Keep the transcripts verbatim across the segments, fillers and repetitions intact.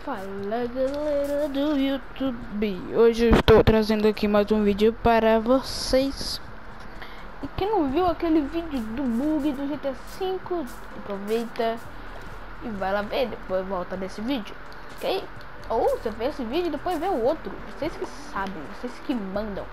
Fala galera do YouTube, hoje eu estou trazendo aqui mais um vídeo para vocês. E quem não viu aquele vídeo do bug do G T A cinco, aproveita e vai lá ver, depois volta desse vídeo, ok? Ou você vê esse vídeo e depois vê o outro, vocês que sabem, vocês que mandam.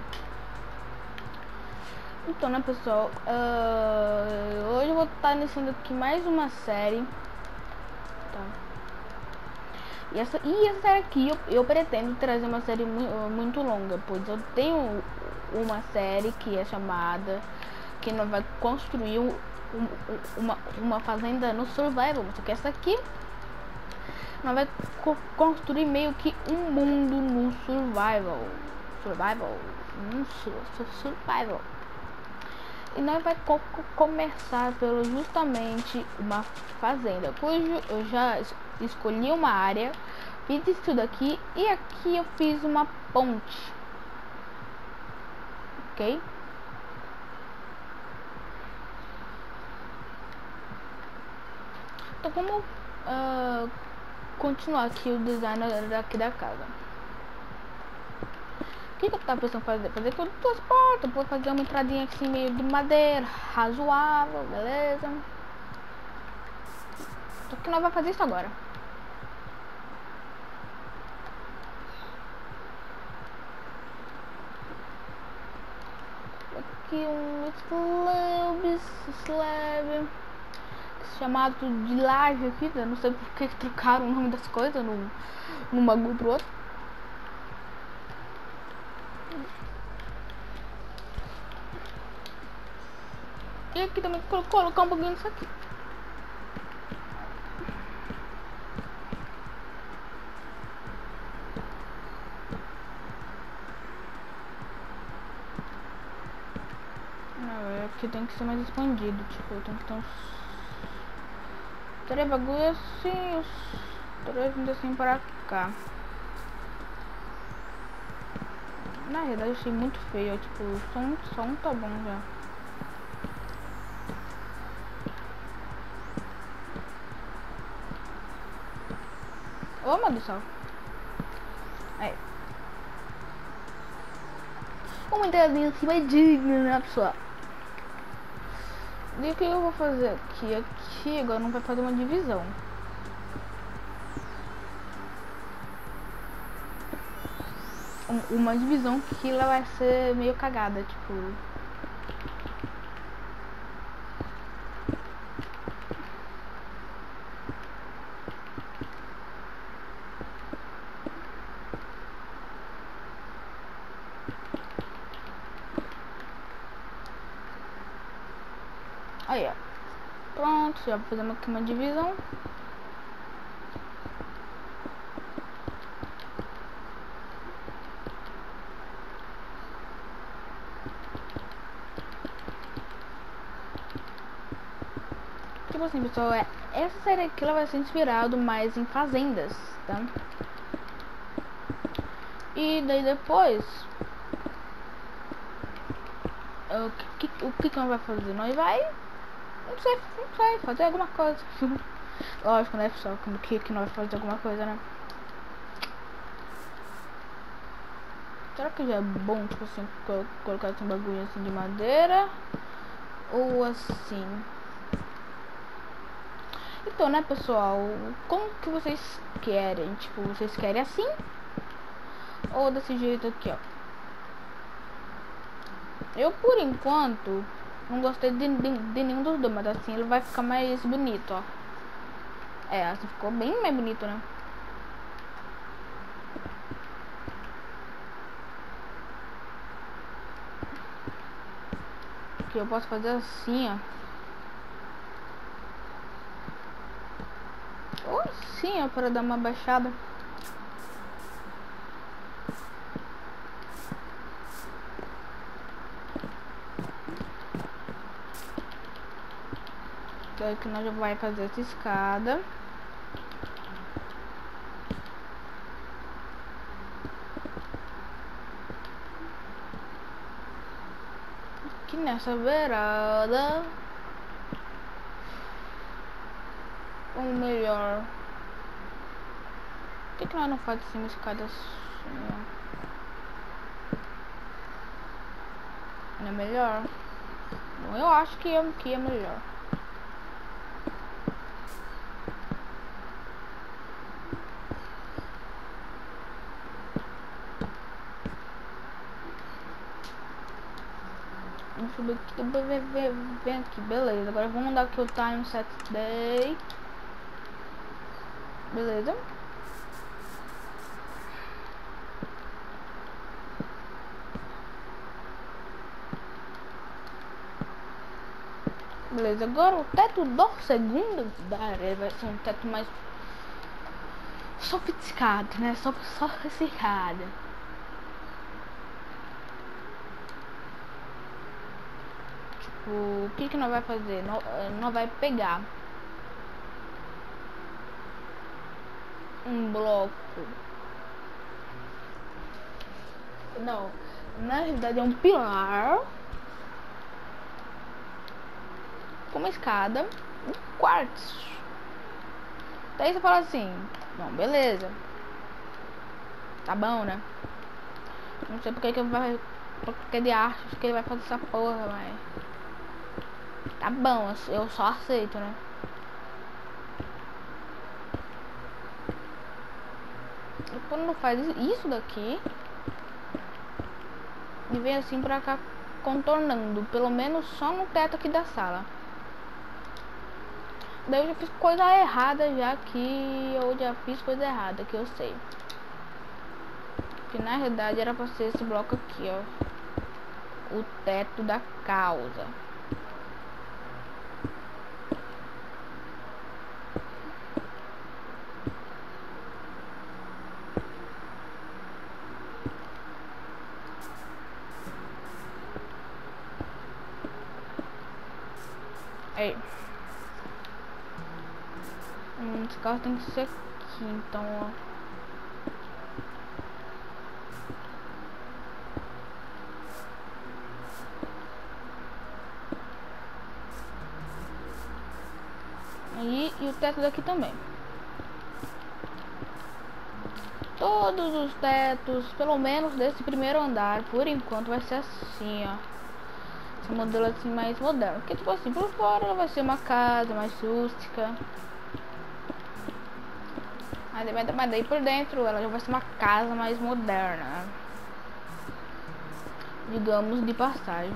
Então, né pessoal, uh, hoje eu vou estar iniciando aqui mais uma série, tá? E essa, e essa série aqui eu, eu pretendo trazer uma série muito, muito longa, pois eu tenho uma série que é chamada que nós vai construir um, um, uma, uma fazenda no survival. Só que essa aqui nós vai co construir meio que um mundo no survival. Survival? Um su survival. E nós vai co começar pelo justamente uma fazenda, cujo eu já escolhi uma área, fiz isso tudo aqui e aqui eu fiz uma ponte, ok? Então vamos uh, continuar aqui o design daqui da casa. O que, que eu tava pensando em fazer? Fazer tudo duas portas, vou fazer uma entradinha assim meio de madeira, razoável, beleza? Só que nós vamos fazer isso agora. Aqui um slab, slab chamado de laje aqui, eu não sei por que trocaram o nome das coisas num, num bagulho pro outro. E aqui também vou colocar um pouquinho disso aqui. Não, aqui tem que ser mais expandido, tipo, tem que ter uns três bagulho assim, os três vindo assim pra cá. Na verdade eu achei muito feio, tipo, só um, só um tá bom já. Ô, meu Deus do céu. Aí. Uma entradinha assim mais digna, né, pessoal? E o que eu vou fazer aqui? Aqui agora não vai fazer uma divisão. Uma divisão que ela vai ser meio cagada, tipo. Aí, ó. Pronto, já fizemos aqui uma divisão. Tipo assim, pessoal, é, essa série aqui ela vai ser inspirado mais em fazendas, tá? E daí depois, o que, o que que nós vai fazer? Nós vai, não sei, não sei, fazer alguma coisa. Lógico, né, pessoal, que, que nós vamos fazer alguma coisa, né? Será que já é bom, tipo assim, colocar esse bagulho assim de madeira? Ou assim? Então, né, pessoal, como que vocês querem? Tipo, vocês querem assim? Ou desse jeito aqui, ó? Eu, por enquanto, não gostei de, de, de nenhum dos dois, mas assim ele vai ficar mais bonito, ó. É, assim ficou bem mais bonito, né? Que eu posso fazer assim, ó. Ou sim, ó, para dar uma baixada. Então aqui nós já vai fazer essa escada. Aqui nessa beirada. Ou melhor, que que nós não faz assim uma escada assim, ó? Não é melhor? Bom, eu acho que é, que é melhor. Vamos subir aqui, depois vem, vem, vem aqui, beleza. Agora vamos mandar aqui o time set day. Beleza. Beleza, agora o teto do segundo andar vai ser um teto mais sofisticado, né? Só sofisticado. Tipo, o que que nós vai fazer? Nós, nós vai pegar um bloco. Não, na realidade é um pilar com uma escada, um quartzo. Daí você fala assim, bom, beleza. Tá bom, né? Não sei porque que vai. Porque de arte que ele vai fazer essa porra, mas. Tá bom, eu só aceito, né? E quando não faz isso daqui e vem assim pra cá contornando, pelo menos só no teto aqui da sala. Daí eu já fiz coisa errada já que eu já fiz coisa errada que eu sei. Que na realidade era pra ser esse bloco aqui, ó. O teto da causa. Aí. Hum, esse carro tem que ser aqui, então, ó. Aí, e o teto daqui também. Todos os tetos, pelo menos desse primeiro andar, por enquanto vai ser assim, ó. Esse modelo assim mais moderno. Porque tipo assim, por fora vai ser uma casa mais rústica. Mas, mas daí por dentro ela já vai ser uma casa mais moderna. Digamos de passagem.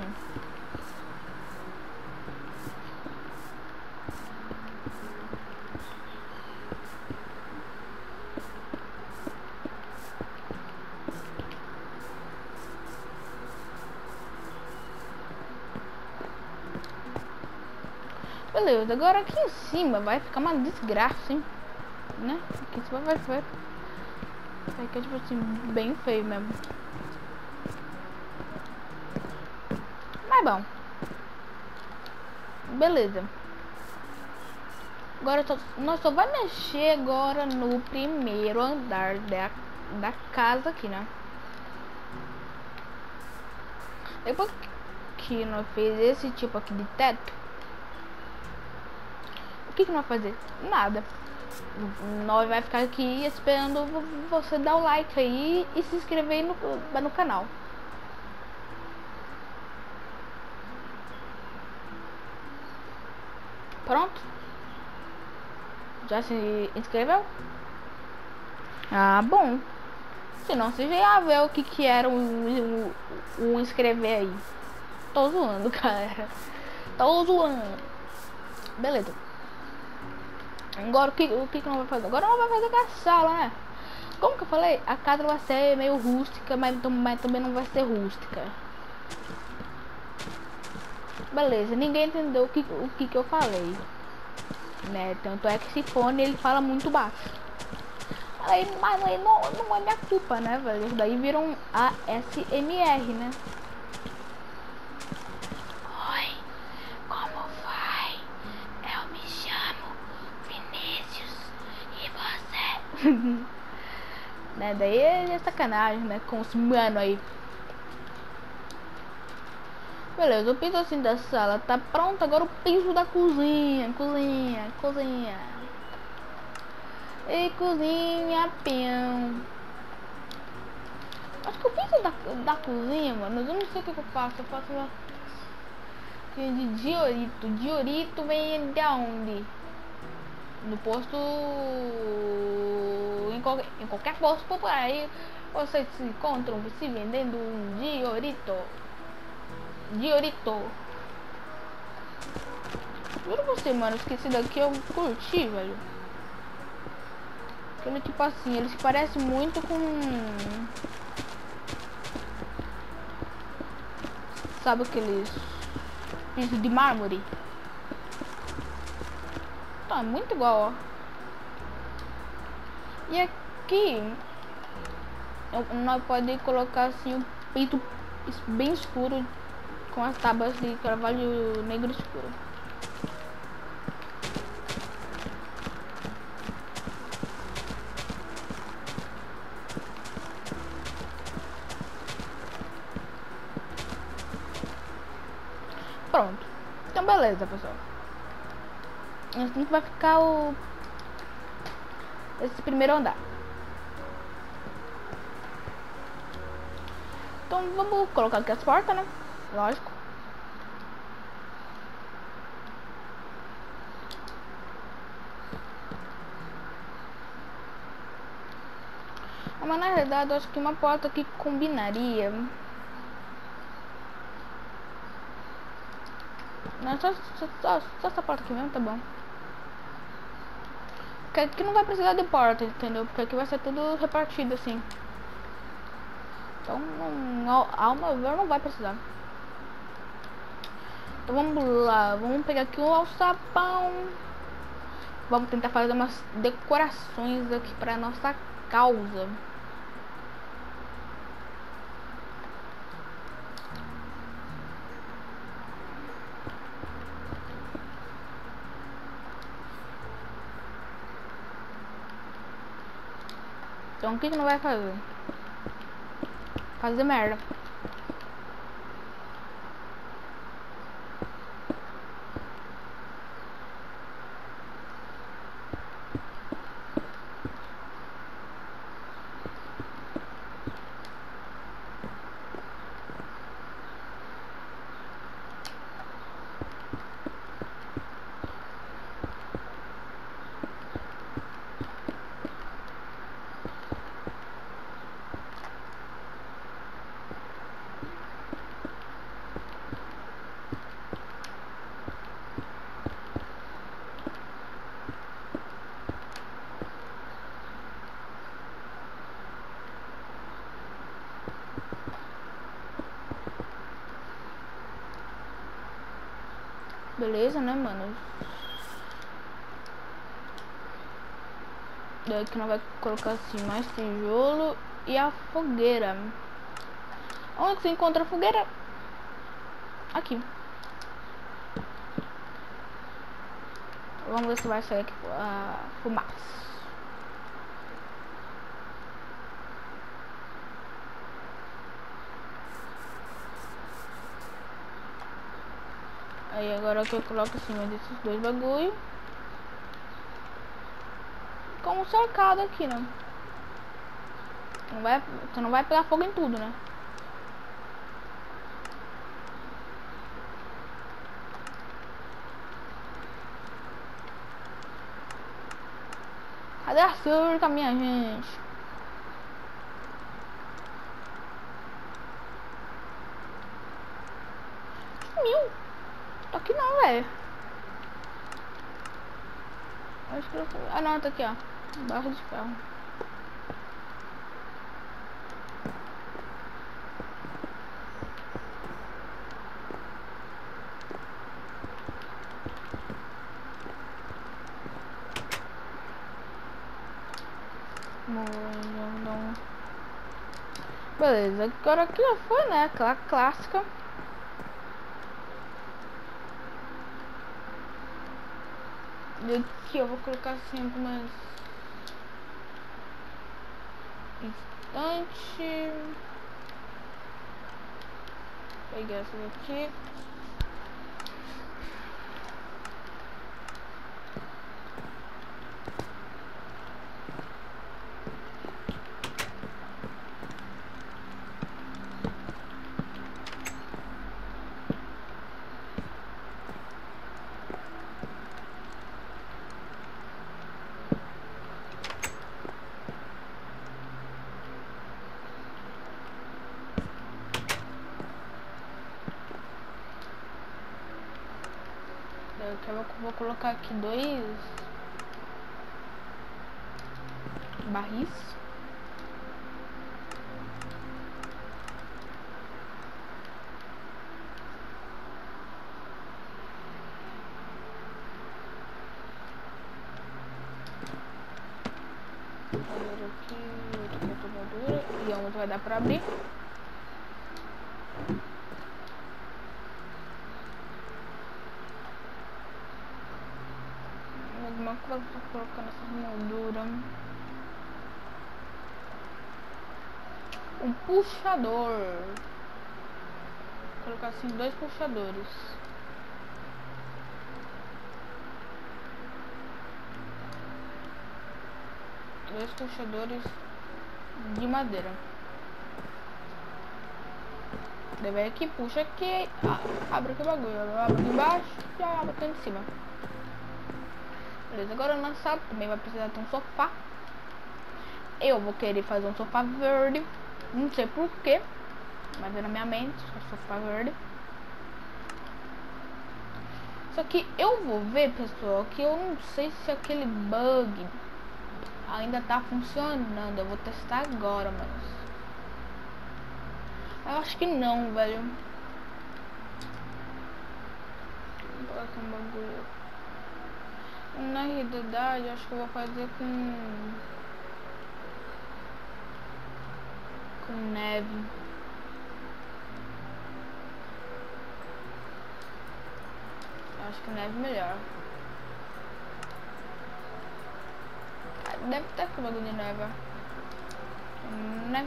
Beleza, agora aqui em cima vai ficar uma desgraça, hein? Né? Aqui em cima vai, vai, vai ficar tipo assim, bem feio mesmo. Mas bom. Beleza. Agora só, nós só vai mexer agora no primeiro andar da, da casa aqui, né? Depois que nós fez esse tipo aqui de teto, o que que nós vai fazer? Nada. Nós vai ficar aqui esperando você dar o like aí e se inscrever no, no canal. Pronto? Já se inscreveu? Ah, bom. Se não, você já ia ver o que que era um, um, um inscrever aí. Tô zoando, galera. Tô zoando. Beleza. Agora o que, o que que nós vamos fazer? Agora nós vamos fazer com a sala, né? Como que eu falei? A casa vai ser meio rústica, mas, mas também não vai ser rústica. Beleza, ninguém entendeu o que, o que que eu falei, né? Tanto é que esse fone ele fala muito baixo. Aí, mas aí não, não é minha culpa, né, velho? Isso daí viram um A S M R, né? Oi, como vai? Eu me chamo Vinícius e você? Né? Daí é sacanagem, né? Com os mano aí. Beleza, o piso assim da sala tá pronto. Agora o piso da cozinha, cozinha, cozinha. E cozinha peão. Acho que eu fiz da, da cozinha, mano. Mas eu não sei o que, que eu faço. Eu faço uma... de diorito. Diorito vem de onde? No posto. Em qualquer, em qualquer posto popular. Aí vocês se encontram se vendendo um diorito. Diorito. Juro você, mano. Esqueci daqui. Eu curti, velho. Aquele tipo assim. Ele se parece muito com. Sabe aqueles pisos de mármore? Tá muito igual, ó. E aqui nós podemos colocar assim um peito bem escuro com as tábuas de carvalho negro escuro. Pronto. Então beleza, pessoal. Assim vai ficar o esse primeiro andar. Então vamos colocar aqui as portas, né? Lógico. Mas na realidade eu acho que uma porta aqui combinaria. Não, só, só, só, só essa porta aqui mesmo, tá bom. Porque aqui não vai precisar de porta, entendeu? Porque aqui vai ser tudo repartido assim. Então, não, ao meu ver, não vai precisar. Então vamos lá, vamos pegar aqui o alçapão. Vamos tentar fazer umas decorações aqui para nossa causa. Então o que que não vai fazer? Fazer merda. Beleza, né, mano? Daí que não vai colocar assim mais tijolo e a fogueira. Onde que você encontra a fogueira? Aqui. Vamos ver se vai sair aqui a fumaça. Aí agora que eu coloco em cima desses dois bagulho. Com um cercado aqui, né? Não vai, você não vai pegar fogo em tudo, né? Cadê a cerca, minha gente? Sumiu. Tá aqui não, velho. Acho que eu... Ah, não, tá aqui, ó. Barra de ferro. Beleza, agora aqui já foi, né? Aquela clássica. E aqui eu vou colocar sempre mais instante. Pegar essa daqui. Vou colocar aqui dois barris. Aqui, outro aqui é tomadura. E onde vai dar pra abrir. Alguma coisa pra colocar nessas molduras. Um puxador. Vou colocar assim dois puxadores. Dois puxadores de madeira. Deve aqui, puxa aqui, abre aqui o bagulho, abre aqui embaixo e abre aqui em cima. Beleza, agora na sala também vai precisar ter um sofá. Eu vou querer fazer um sofá verde, não sei porquê, mas veio na minha mente, um sofá verde. Só que eu vou ver, pessoal, que eu não sei se aquele bug ainda tá funcionando. Eu vou testar agora, mas eu acho que não, velho. Vou colocar um bagulho. Na realidade, acho que eu vou fazer com com neve. Acho que neve melhor. Deve ter que o bagulho de neve. Neve.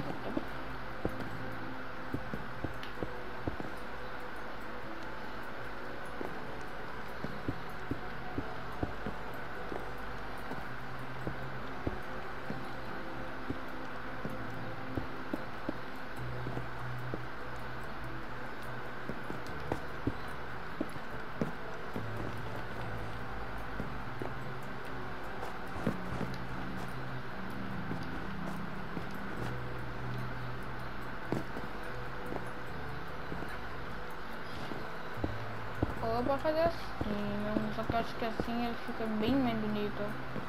Eu vou fazer assim, né? Só que eu acho que assim ele fica bem mais bonito.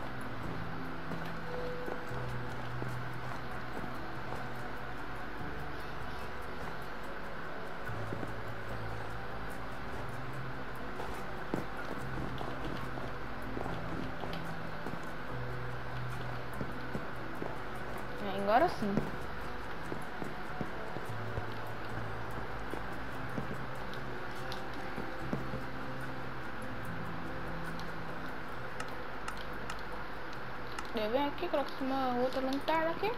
É, agora sim. Eu venho aqui, coloco uma outra lanterna aqui.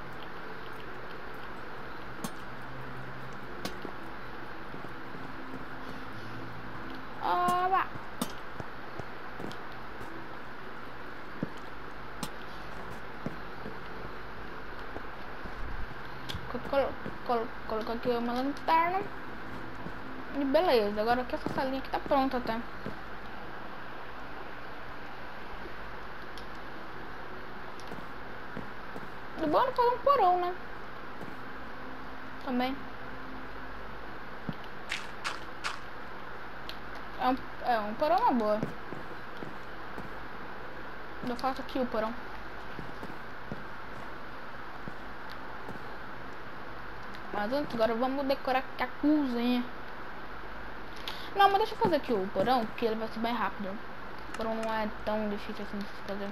Oba! Colo colo coloco aqui uma lanterna. E beleza, agora aqui essa salinha aqui tá pronta até. De boa fazer um porão, né? Também. É um, é um porão uma boa. Eu faço aqui o porão. Mas antes, agora vamos decorar aqui a cozinha. Não, mas deixa eu fazer aqui o porão, que ele vai ser mais rápido. O porão não é tão difícil assim de se fazer.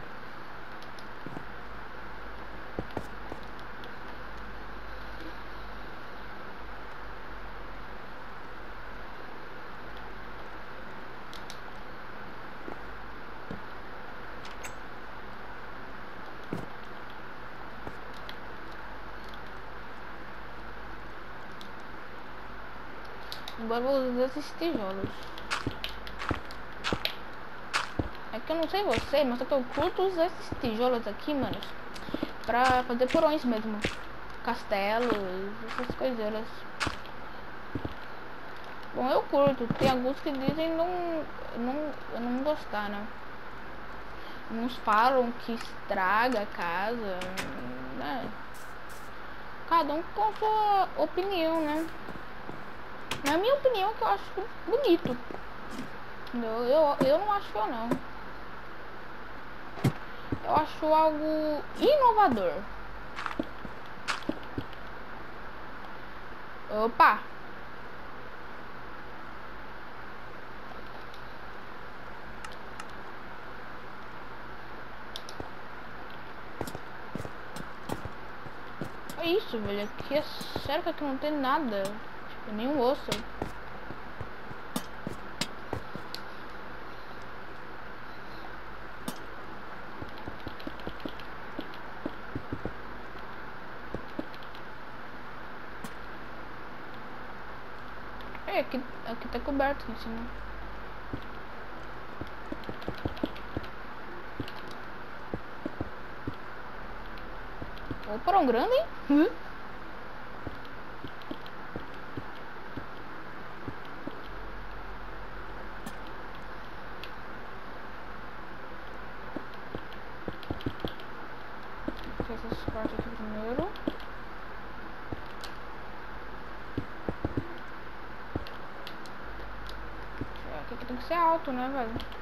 Agora vou usar esses tijolos. É que eu não sei você, mas só que eu curto usar esses tijolos aqui, mano, pra fazer porões mesmo. Castelos, essas coiseiras. Bom, eu curto. Tem alguns que dizem não, não, não gostar, né? Uns falam que estraga a casa, né? Cada um com a sua opinião, né? Na minha opinião, que eu acho bonito. Eu, eu, eu não acho feio, não. Eu acho algo inovador. Opa! É isso, velho. Aqui é sério que aqui não tem nada. Tipo, nenhum osso. É, aqui, aqui tá coberto aqui em cima. Ô, porão grande, hein? Uhum. Vou fazer essa parte aqui primeiro. É, aqui tem que ser alto, né, velho?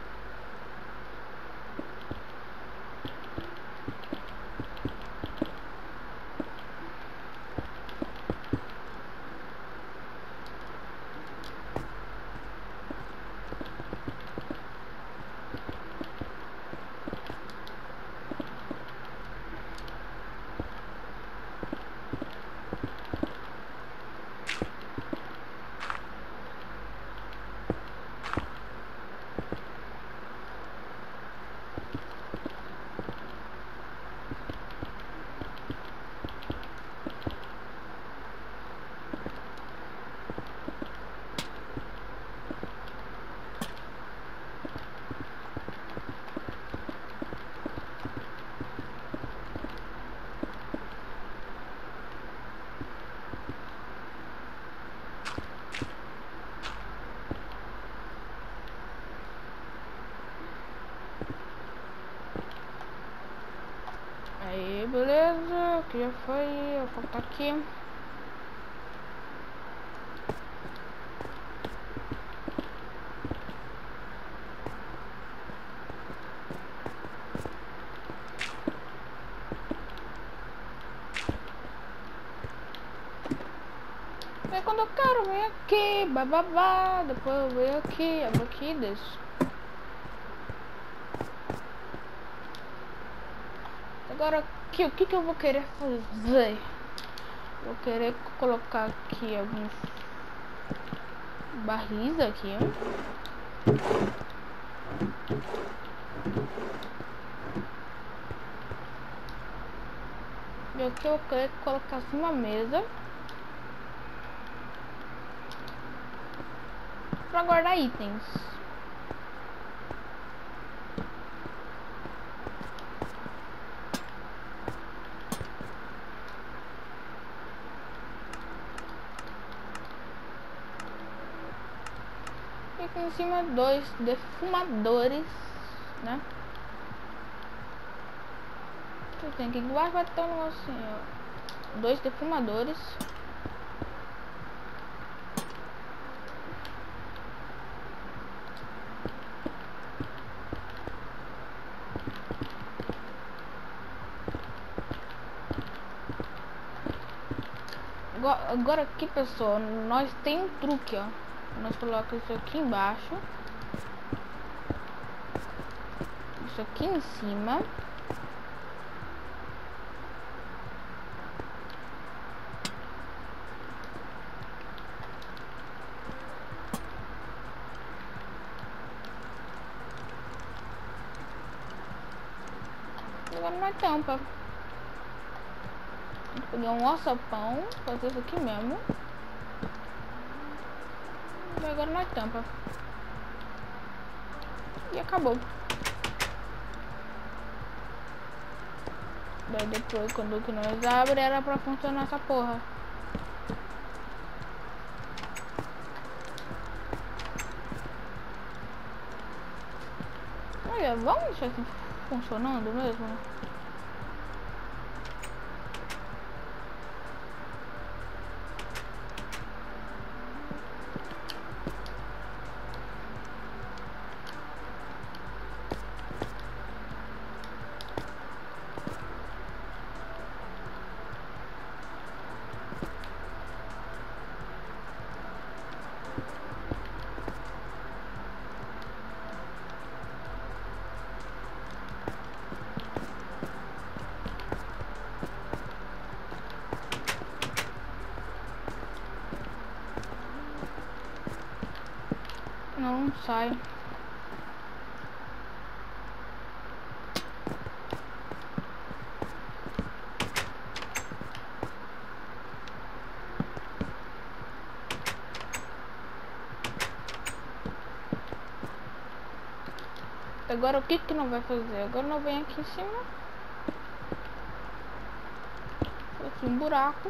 Aí, beleza. Aqui já foi. Vou colocar aqui. Aí quando eu quero, vem aqui, bababá. Depois eu venho aqui, abro aqui e desço. Agora aqui, o que que eu vou querer fazer? Vou querer colocar aqui alguns barris aqui. E aqui eu quero colocar assim uma mesa para guardar itens. E aqui em cima dois defumadores, né? Tem que vai vai ter um negocinho, ó. Dois defumadores. Agora aqui, pessoal, nós tem um truque, ó. Nós colocamos isso aqui embaixo, isso aqui em cima. Agora não é tampa. Vou pegar um alçapão, fazer isso aqui mesmo. E agora não é tampa. E acabou. Daí depois, quando que nós abre, era pra funcionar essa porra. Olha, vamos deixar assim funcionando mesmo? sai. Agora o que que não vai fazer? Agora não vem aqui em cima. Aqui um buraco.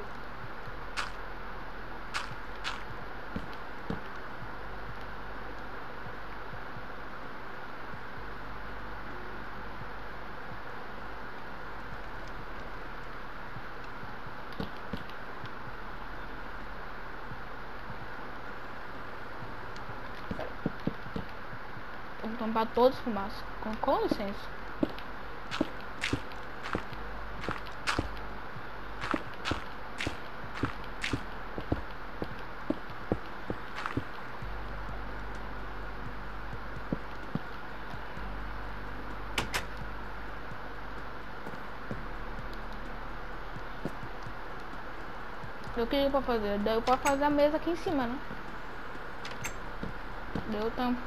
Vamos tampar todos os fumaças. Com, com licença. Eu queria pra fazer, deu pra fazer a mesa aqui em cima, né? Deu tampo.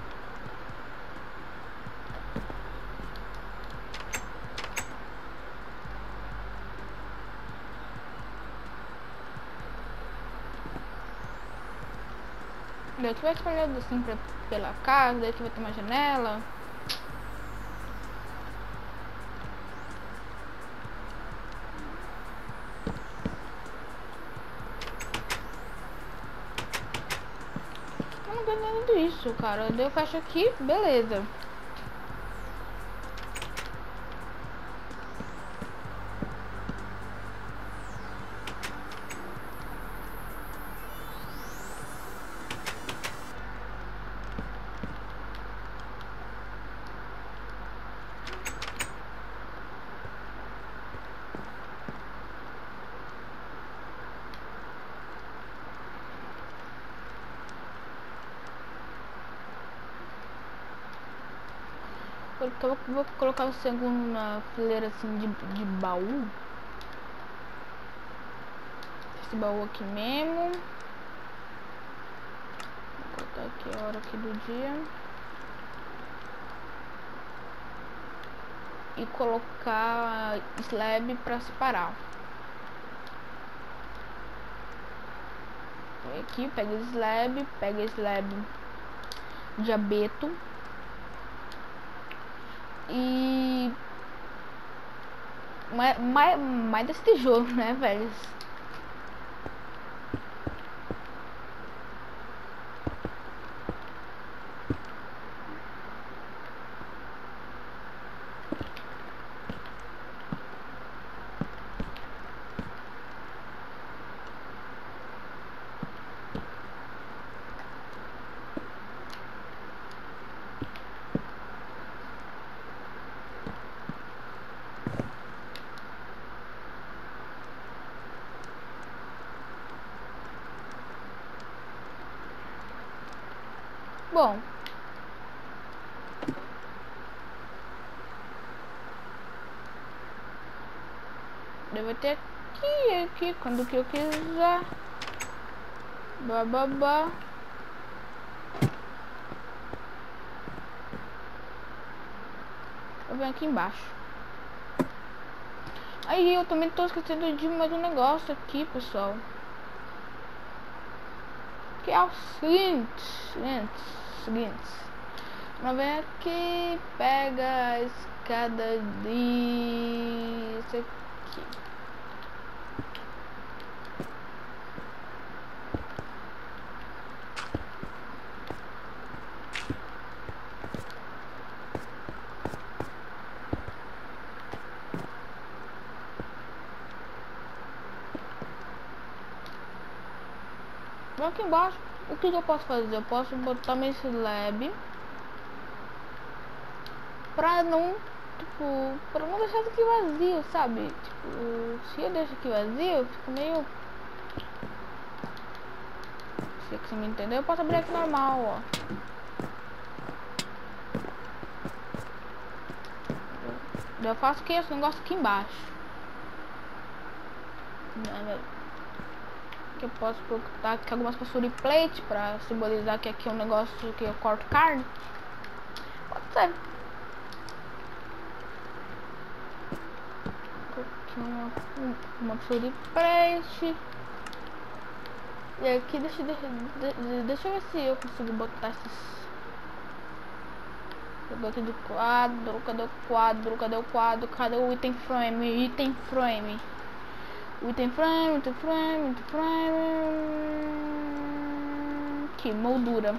Daí que vai espalhado assim pra, pela casa, daí que vai ter uma janela. Eu não ganhei nada disso, cara. Daí eu fecho aqui, beleza. Eu vou colocar o segundo na fileira assim de, de baú. Esse baú aqui mesmo. Vou botar aqui a hora aqui do dia. E colocar slab para separar. Vem aqui, pega slab, pega slab de abeto. E mais, mais, mais desse tijolo, né, velho? Bom, deve ter aqui, aqui, quando que eu quiser. Bababá. Eu venho aqui embaixo. Aí eu também tô esquecendo de mais um negócio aqui, pessoal. Que é o seguinte, seguinte, seguinte. Não vem aqui, pega a escada de isso aqui. Aqui embaixo, o que eu posso fazer? Eu posso botar meu slab pra não, tipo, pra não deixar isso aqui vazio, sabe? Tipo, se eu deixo aqui vazio, fica meio... Se você me entendeu, eu posso abrir aqui normal, ó. Eu faço que esse negócio aqui embaixo. que eu posso botar aqui algumas posturas de plate pra simbolizar que aqui é um negócio que eu corto carne. Pode ser. Aqui uma, uma postura de plate. E aqui deixa, deixa, deixa eu ver se eu consigo botar esses. Aqui do quadro, cadê o quadro, cadê o quadro, cadê o item frame, item frame, item frame, item frame, item frame, que moldura.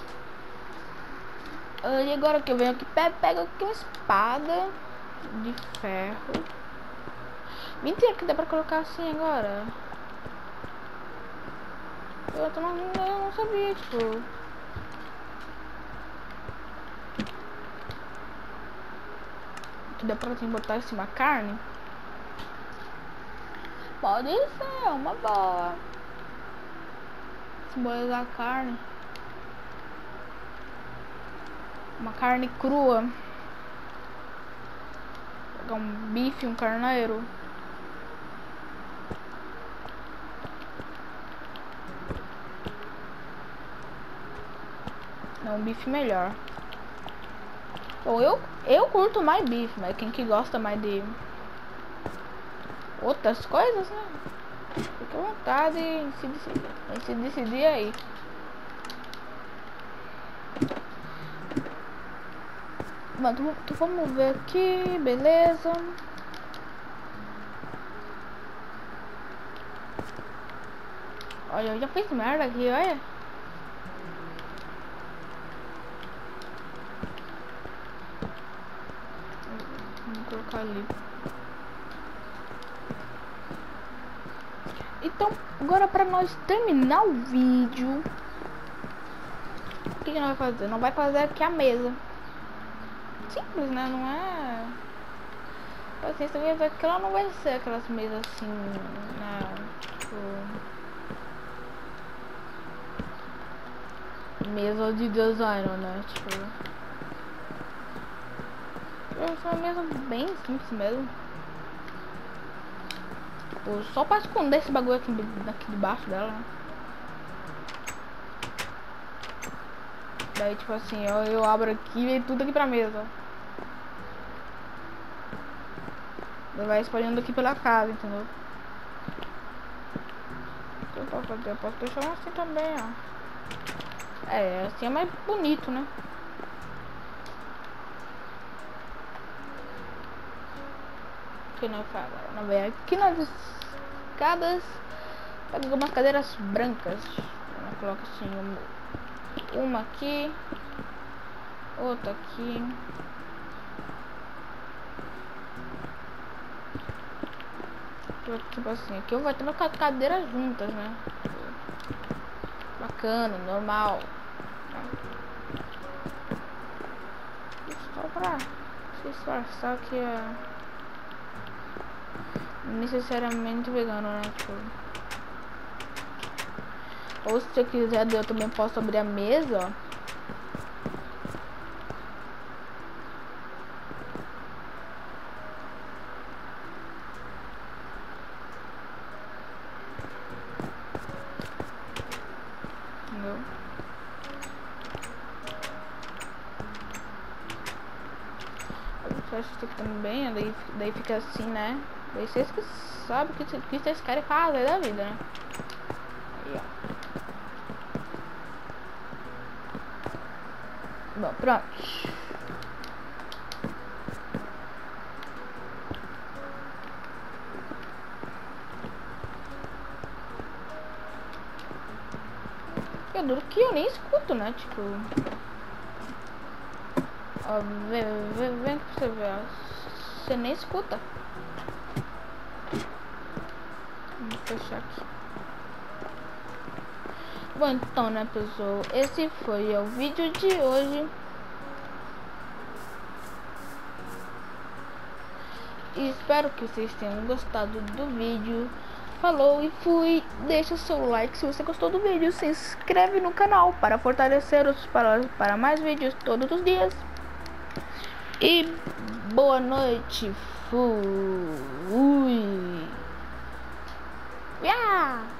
E agora que eu venho aqui, pego aqui uma espada de ferro. Mentira, que dá pra colocar assim agora. Eu, tô não, eu não sabia, tipo. Que dá pra assim, botar assim uma carne. Pode ser, uma boa. Simbolizar a carne. Uma carne crua. Pegar um bife, um carneiro. Não, um bife melhor. Ou eu, eu curto mais bife, mas quem que gosta mais de outras coisas, né? Fica à vontade em se decidir, em se decidir aí. Mano, tu, vamos ver aqui, beleza. Olha, eu já fiz merda aqui, olha. Vou colocar ali. Então, agora pra nós terminar o vídeo, o que, que nós vai fazer? Não vai fazer aqui a mesa. Simples, né? Não é... Assim, você vai ver que ela não vai ser aquelas mesas assim, né? Tipo... Mesa de design, né? Tipo... É uma mesa bem simples mesmo. Tipo, só pra esconder esse bagulho aqui, aqui debaixo dela, né? Daí, tipo assim, eu, eu abro aqui e vem tudo aqui pra mesa. Daí vai espalhando aqui pela casa, entendeu? O que eu posso fazer? Eu posso deixar assim também, ó. É, assim é mais bonito, né? O que nós faz agora? Não vem aqui nas escadas. Pega algumas cadeiras brancas. Eu coloco assim, uma, uma aqui. Outra aqui. Tipo assim, aqui eu vou ter as cadeiras juntas, né? Bacana, normal. Só pra se esforçar que é necessariamente vegano, né? Tipo... Ou se você quiser, eu também posso abrir a mesa, ó. Entendeu? Eu fecho isso aqui também, daí, daí fica assim, né? Daí vocês que sabem o que, que vocês querem fazer da vida, né? Aí, ó. Bom, pronto. É duro que eu nem escuto, né? Tipo... Ó, vem, vem, vem que você vê, ó. Você nem escuta. Vou fechar aqui. Bom, então, né, pessoal? Esse foi o vídeo de hoje. E espero que vocês tenham gostado do vídeo. Falou e fui. Deixa o seu like se você gostou do vídeo. Se inscreve no canal para fortalecer os para, para mais vídeos todos os dias. E boa noite. Fui. Yeah.